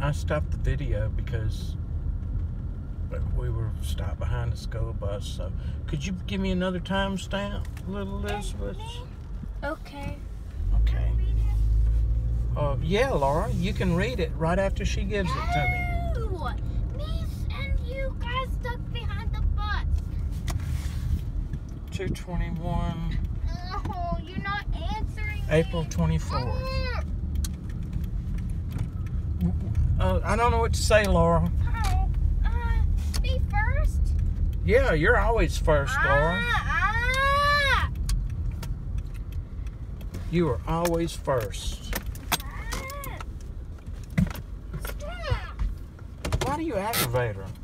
I stopped the video because we were stopped behind the school bus. So, could you give me another timestamp, little Elizabeth? Okay. Okay. Yeah, Laura, you can read it right after she gives it to me. No! Me and you guys stuck behind the bus. 2:21. Oh, you're not answering me. April 24th. I don't know what to say, Laura. Me first? Yeah, you're always first, Laura. You are always first. Stop. Why do you aggravate her?